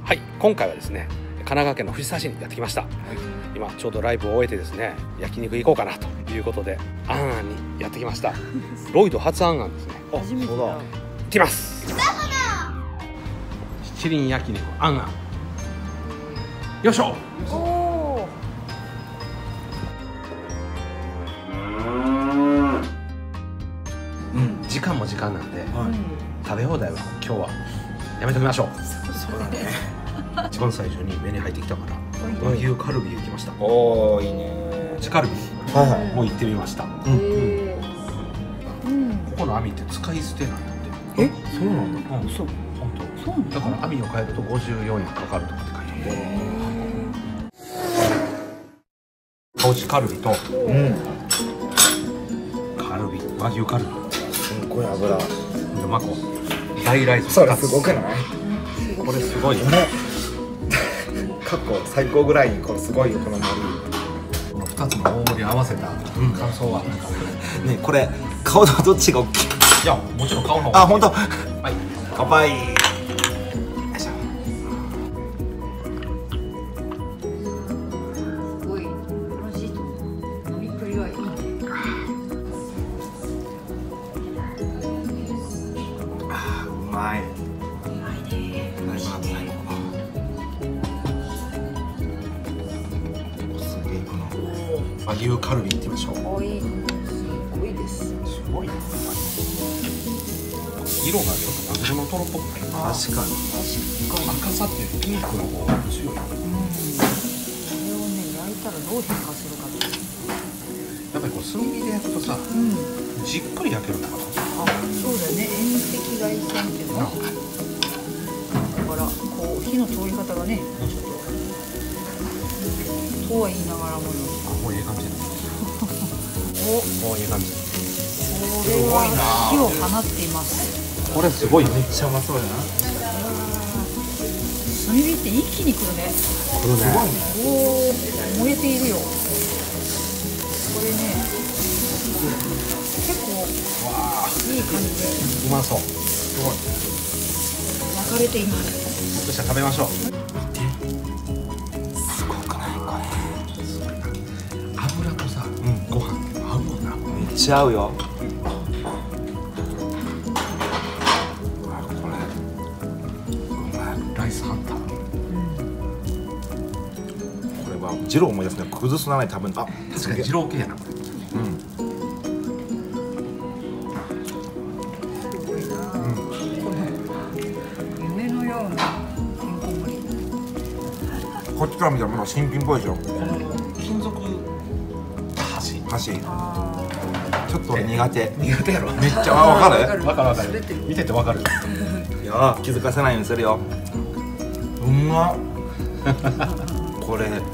はい、今回はですね神奈川県の藤沢市にやってきました。今ちょうどライブを終えてですね焼肉行こうかなということでアンアンにやってきました。ロイド初アンアンですね。あ、そうだ。行きます。七輪焼肉アンアン。よいしょ。時間も時間なんで、食べ放題は今日はやめときましょう。 そうだね。 一番最初に目に入ってきたから和牛カルビ行きました。 おお、いいね。 チカルビも行ってみました。ここの網って使い捨てなんだって。 え、そうなんだ。 そう、本当。だから網を変えると54円かかるとかって書いてある。カオチカルビとカルビ、和牛カルビ。 すっごい油。 でマコ大ライス。 それすごくない？ これすごいよ。 過去最高ぐらいにこれすごいよ、この盛り。 この2つの大盛り合わせた感想はね、これ顔とどっちが大きい？ いや、もちろん顔の方。 あ、本当。 はい、 乾杯。 すごい楽しいと思う。飲みっぷりはいいね。 うまい。 和牛カルビいってみましょう。 すごいです。 すごいね。色がちょっとマグロのトロっぽくない？ 確かに。 赤さっていうピンクの方が強い。 これをね、焼いたらどう変化するかって。 やっぱりこう炭火で焼くとさ、じっくり焼けるのかな。 あ、そうだよね。遠赤外線っていうの。だからこう火の通り方がね、ちょっととは言いながらも。 もういい感じ。もういい感じ。 これは火を放っています。 これすごいね。 めっちゃうまそうやな。 炭火って一気にくるね。 これね。 おお、燃えているよ。これね、結構いい感じでうまそう。 焼かれています。 そしたら食べましょう。 すごくないこ油とさ、ご飯って合うもんな。 れ？めっちゃ合うよ。 ライスハンター。 これはジロー思い出すね。崩すなら多分。あ、 確かに二郎系やなこれ。 すごいな。夢のようなてんこ盛り。 こっちから見たらまだ新品っぽいでしょ。 金属箸。 箸。ちあょっと苦手。 苦手やろ。 めっちゃわかる？ わかるわかる。見ててわかる。 いや気づかせないようにするよ。うまっ。これ。 あ、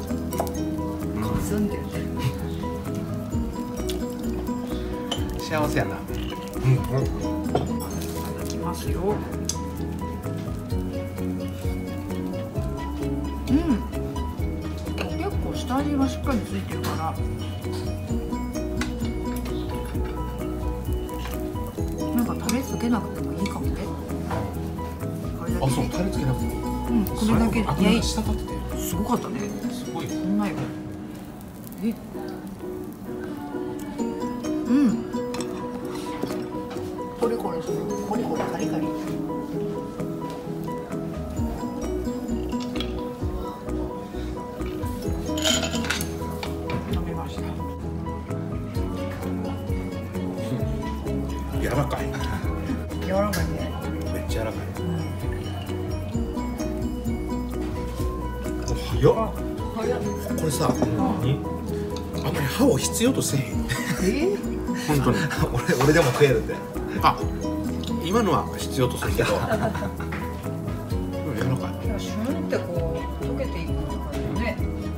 ずんでるね。 幸せやな。 いただきますよ。結構下味がしっかりついてるから。なんかタレつけなくてもいいかもね。これだけ。 あ、そう、タレつけなくていい。 これだけで。 油が滴ってて。 すごかったね。 すごいよ。 こんなよ。コリコリする。コリコリカリカリ。食べました。 柔らかい。 柔らかいね。 めっちゃ柔らかい。 早っ。 早っ。 これさ、あんまり歯を必要とせえへん。本当に。 俺でも食えるって。 あ、今のは必要とするけど。柔らかい。 シュンってこう溶けていく感じね。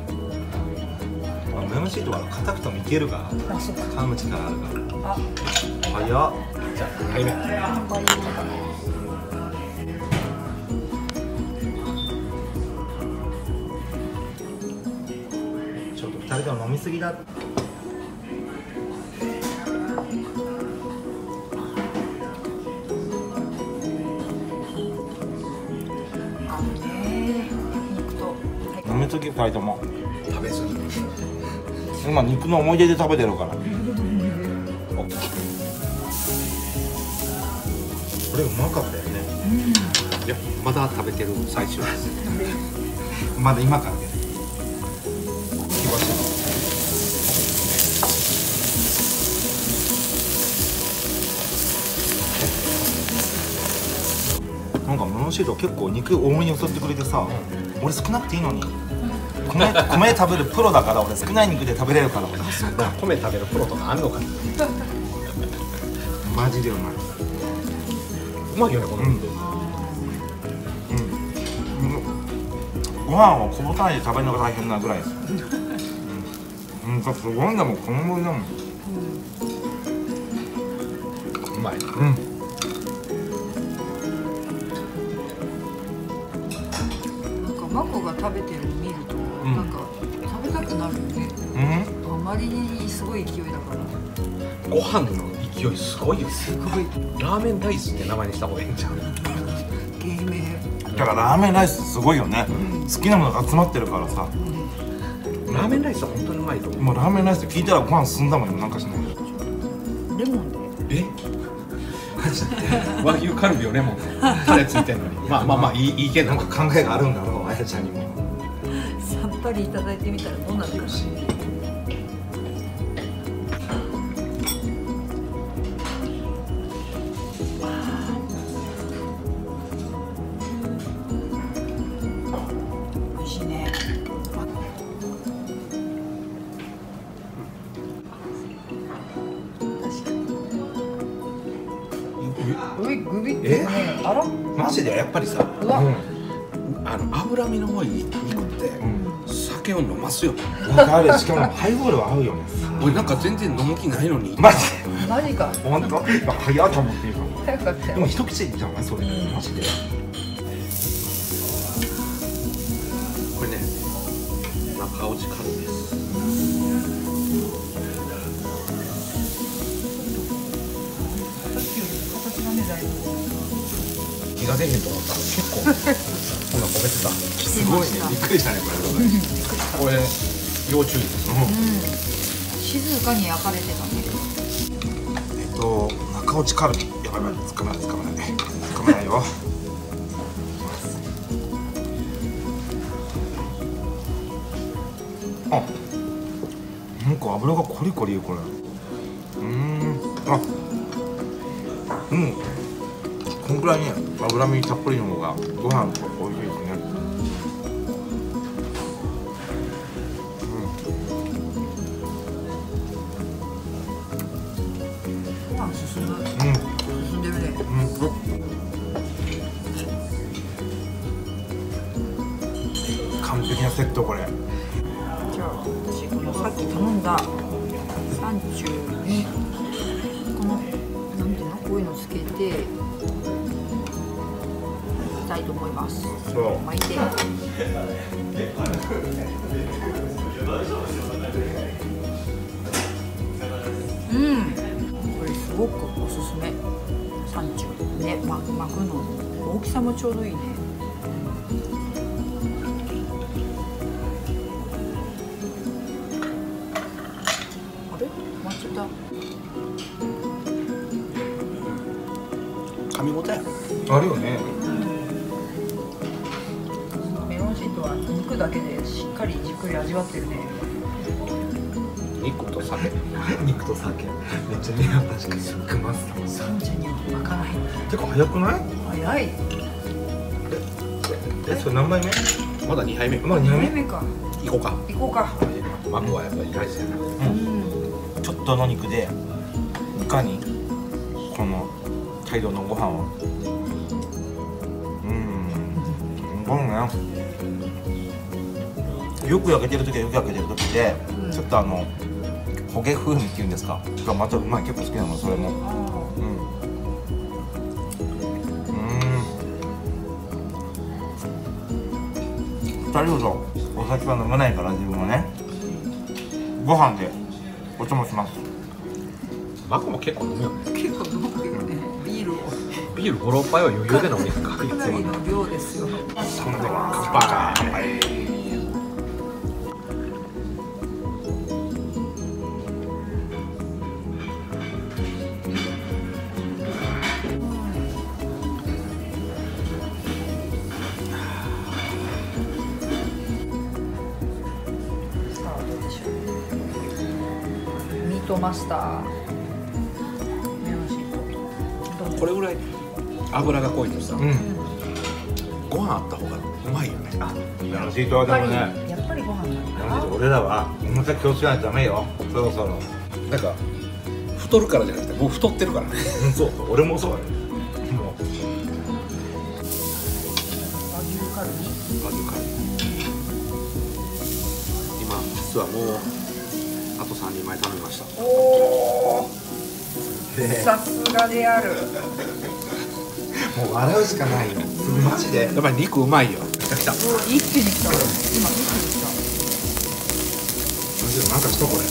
メムシートは硬くてもいけるから。 あ、そうか。 噛む力あるから。 あ、 早っ。 じゃあ、はいめ。 ちょっと2人とも飲みすぎだ。 あのね。 過ぎ2人とも。 食べ過ぎ。 今肉の思い出で食べてるから。これうまかったよね。 いや、まだ食べてる最中です。 まだ今からです。なんかモノシート結構肉多めに襲ってくれてさ、俺少なくていいのに米食べるプロだから、俺少ない肉で食べれるから。 米食べるプロとかあんのかな。 マジでうまい。 うまいよね、この肉。 ご飯をこぼさないで食べるのが大変なぐらいです。すごいんだもん、この盛りだもん。 うまい。 マコが食べてるの見ると、なんか食べたくなるよね。あまりにすごい勢いだから。 ご飯の勢いすごいよ。 すごい。 ラーメンライスって名前にした方がいいんじゃん。 芸名。 だからラーメンライスすごいよね。好きなものが集まってるからさ。 ラーメンライスは本当にうまいと思う。 もうラーメンライスって聞いたらご飯進んだもんね、なんかしない。 レモンで。 和牛カルビをレモンタレついてんのに。まあいいけど、 なんか考えがあるんだろう、あやちゃんにも。 さっぱりいただいてみたらどうなるかしら。美味しいね。グビってね、あらマジでやっぱりさ、脂身の多い肉って酒を飲ますよ。 あれしかもハイボールは合うよね。 俺なんか全然飲む気ないのに。 マジマジか。 本当？早いと思っていいかも。 早かったよ。 でも一口じゃないそれ。マジで。 これね、中落ちカルビです。気が出へんと思ったら結構こんな焦げてた。 すごいね。びっくりしたねこれ。 これ要注意です。 静かに焼かれてたね。 中落ちカルビ。やばい、つかめないよ。あ、なんか油がコリコリこれ。こんくらいね、脂身たっぷりの方がご飯と美味しいですね。 ご飯進んでるね。 完璧なセットこれ。 じゃあ私このさっき頼んだサンチューにこのなんていうの、こういうのつけていきたいと思います。巻いて。これすごくおすすめ。サンチューね、巻くの大きさもちょうどいいね。あれ、巻いちゃった。 噛み応えあるよね。 メロンシートは肉だけでしっかりじっくり味わってるね。 肉と酒。 肉と酒。めっちゃね、確かに食ます。 サンチューには巻かない。 結構早くない？ 早い。 それ何杯目？ まだ2杯目。 まだ2杯目か。 行こうか。 行こうか。 マコはやっぱり大事だな。 ちょっとの肉でいかにこの大量のご飯をこのね、よく焼けてる時はよく焼けてる時で、ちょっと焦げ風味っていうんですかがまたうまい。結構好きなのそれも。2人ほどお酒は飲まないから自分はね、ご飯でお供します。 マコも結構飲むよね。 結構飲むけどね、ビールを。 ビール5、6杯は余裕で飲むか。 かなりの量ですよ。 そんな乾杯。 マスター。メロンシート。 これぐらい油が濃いとさ、 うん。 ご飯あった方がうまいよね。 メロンシートはでもね、 やっぱりご飯なんだ。 俺らはまた気をつけないとダメよ。そろそろ。 なんか太るからじゃなくてもう太ってるからね。 そう、俺もそうだよ。もう。 和牛カルビ。 和牛カルビ。今実はもうあと3人前食べました。 おお。さすがである。 もう笑うしかないよ。マジで。 やっぱり肉うまいよ。来た来た。 一気に来た。今一気に来なんかしたこれ。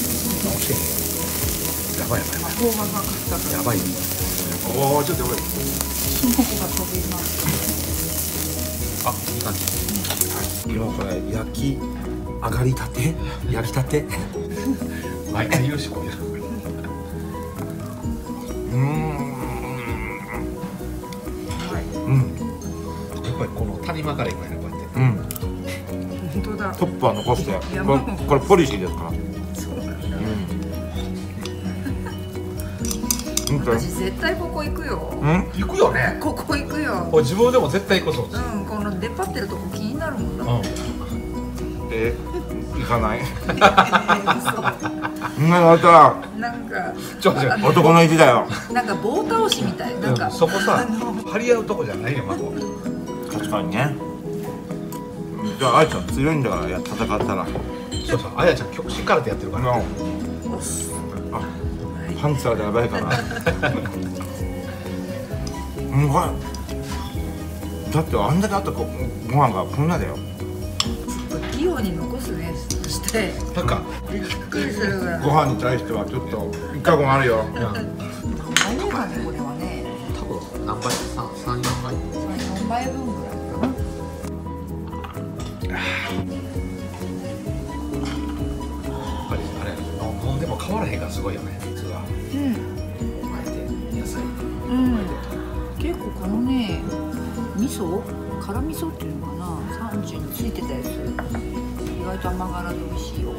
やばいやばいやばい。 た。砲がかかったから。 やばいね。 おお、ちょっとやばい。 キノコが飛びます。 あ、いい感じ。 今これ焼き上がりたて、焼きたて。 毎回言うしこれ。やっぱりこの谷間からいくんやねこうやって。 本当だ。 トップは残して。 山もこれポリシーですから。 そうだね。 本私絶対ここ行くよ。 行くよね。 ここ行くよ。 これ自分でも絶対行くそうです。 うん、この出っ張ってるとこ気になるもんだ。 うん。 行かない。 嘘。 なんかなんか男の意地だよ。 なんか棒倒しみたい。なんかそこさ張り合うとこじゃないよまだ。 確かにね。じゃああやちゃん強いんだから戦ったら。 そうそう。あやちゃん極真空手やってるから。 あ、パンツァーでやばいかな。だってあんだけあったご飯がこんなだよ。 器用に残すね。そしてなんかびっくりするぐらい。 ご飯に対してはちょっと一過言あるよ。 何倍かねこれはね。 多分何倍？3、4倍。 4倍分ぐらいかな。 やっぱりあれ飲んでも変わらへんからすごいよね。実は。 うん。 あえて野菜。 うん。結構このね味噌辛味噌っていうのかな、30についてたやつ意外と甘辛で美味しいよ。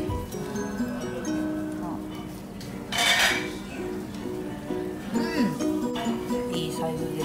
いいサイズです。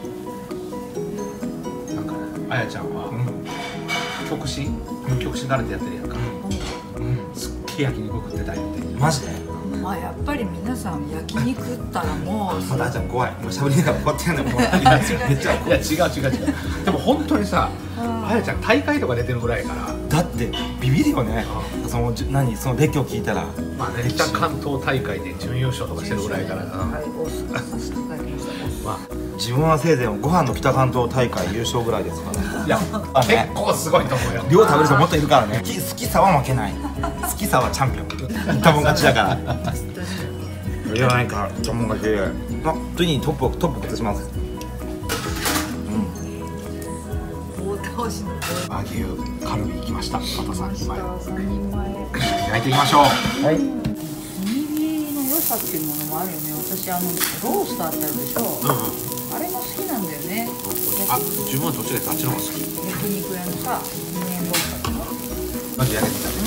なんかあやちゃんは極真空手やってるやんか。すっげえ焼肉食ってたよって。 マジで？ まあやっぱり皆さん焼肉ったらもうまだあやちゃん怖い。もうしゃべりながらこうやってやんの。めっちゃいや違う。でも本当にさ、あやちゃん大会とか出てるぐらいから。 だってビビるよね。そのその列挙聞いたら。 まあね、北関東大会で準優勝とかしてるぐらいから。 はい、おすさせていただきました。 まあ自分はせいぜいご飯の北関東大会優勝ぐらいですから。 いや結構すごいと思うよ。 量食べる人もっといるからね。好きさは負けない。好きさはチャンピオン。言ったもん勝ちだから。いやないか、ちょんもんがけ。あ、次にトップ崩します。 棒倒しの和牛カルビいきました。また3人前。 3人前。 焼いていきましょう。 はい。 炭火の良さっていうものもあるよね。私ロースターってあるでしょ。あれも好きなんだよね。 あ、自分はどっちかってあっちの方が好き。 焼肉屋のさ、2円ロースターとか。 まず焼けてみた。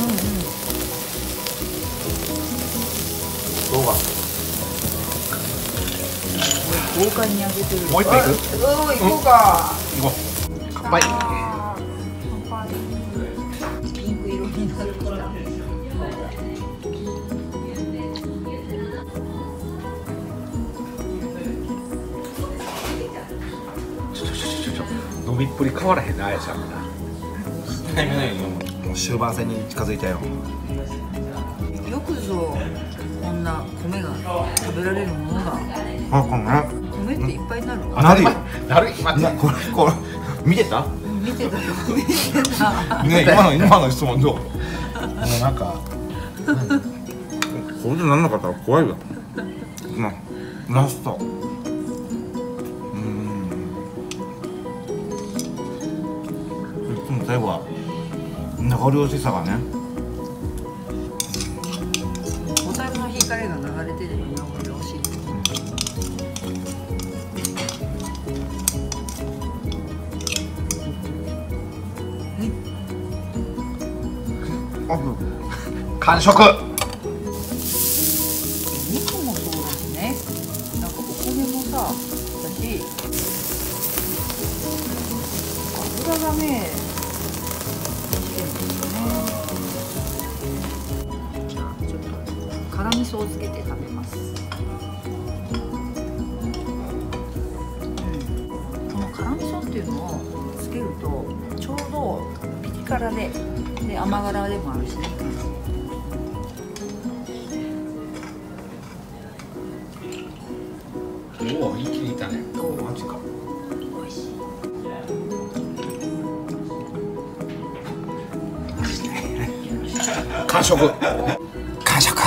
動画。 豪快に焼けてる。 もう一杯いく？ 行こうか。 行こう。乾杯。 乾杯。ピンク色になってきた。 飲みっぷり変わらへんね、あやちゃんももう終盤戦に近づいたよ。 よくぞこんな米が食べられるものだ。 あ、このね。 米っていっぱいになる。 なるよ。 なる今これ見てた？ 見てたよ。見てた。 ね、今の質問どう？もうなんかこれでなんなかったら怖いわ。ラスト。いつも最後は名残惜しさがね。 お財布の光が流れてるような名残惜しい。 完食。 しい。油がね美味しいんですよね。じゃあちょっと辛味噌をつけて食べます。この辛味噌っていうのをつけるとちょうどピリ辛で甘辛でもあるしね。 おお、一気にいったね。 マジか。 美味しい。 完食。 完食。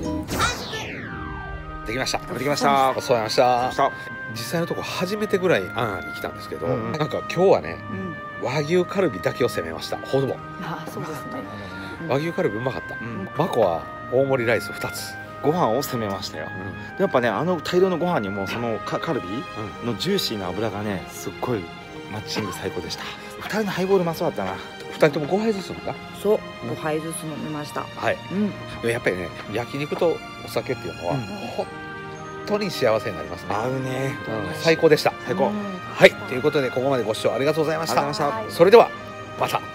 できました。 食べてきました。 お疲れ様でした。実際のとこ初めてぐらいアンに来たんですけど、なんか今日はね、和牛カルビだけを攻めました。ほぼ。 あ、そうですね。 和牛カルビうまかった。マコは大盛りライス2つ。 ご飯を攻めましたよ、やっぱね大量のご飯にもそのカルビのジューシーな脂がねすっごいマッチング最高でした。2人のハイボールうまそうだったな。 2人とも5杯ずつ飲んだ。 そう5杯ずつ飲みました。 はい、やっぱりね焼肉とお酒っていうのは本当に幸せになりますね。 合うね、 最高でした。 最高。 はい、ということでここまでご視聴ありがとうございました。 ありがとうございました。 それではまた。